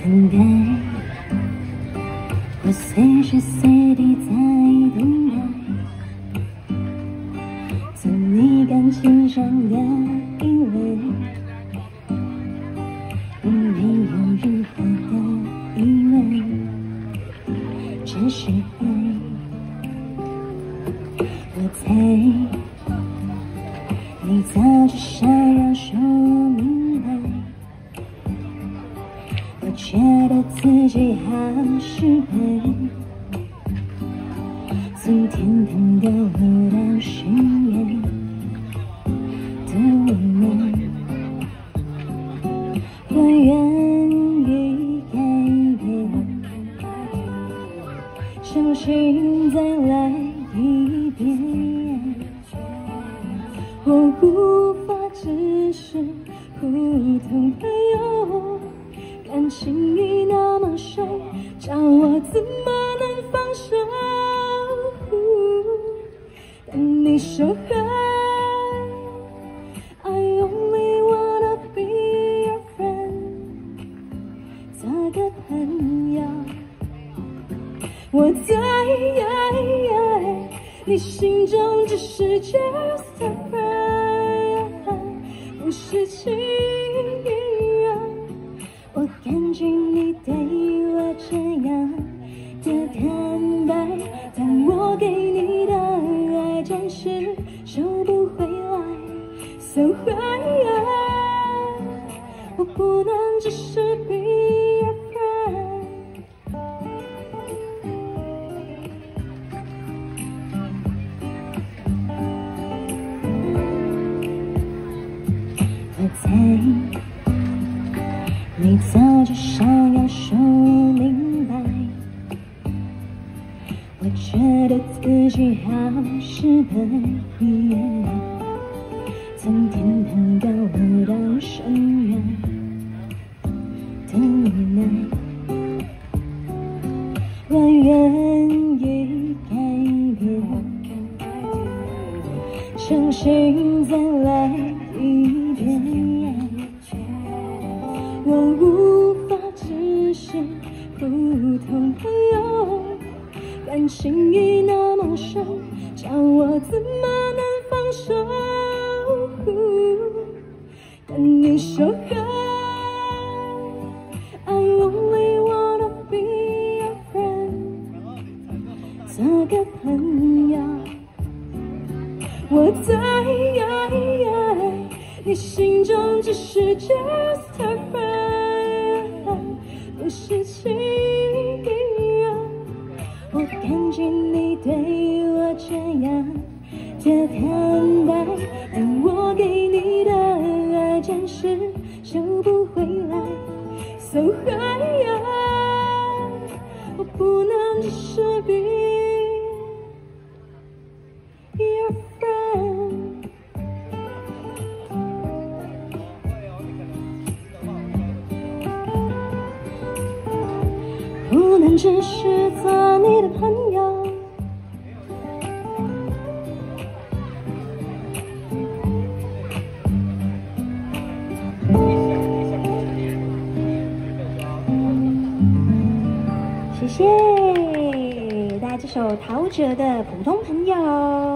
等待，我随时随地在等待，做你感情上的依偎，我没有任何的疑问，这是爱。我猜你早就想要说明白，我觉得自己好适合从天堂掉落到深渊的我们，我愿意改变，重新再来一遍。我无法只是普通朋友，感情已那么深，叫我怎么能放手？但你说爱 I only wanna be your friend， 做个朋友。我在你心中只是 just a friend， 不是情人。我感觉你对我这样的坦白，但我给你的爱暂时收不回来。So why 我不能只是 be your friend。我猜你早就想要说明白，我觉得自己好适合从天堂掉落到深渊的无奈，我愿意改变，重新再来一遍。我无法只是普通朋友，感情已那么深，叫我怎么能放手？但你说爱 I only wanna be your friend， 做个朋友。我在你心中只是 just a friend， 不是情人。我感觉你对我这样的坦白，但我给你的爱暂时收不回来。So why 我不能只是 be your friend。不能只是做你的朋友。谢谢大家这首陶喆的《普通朋友》。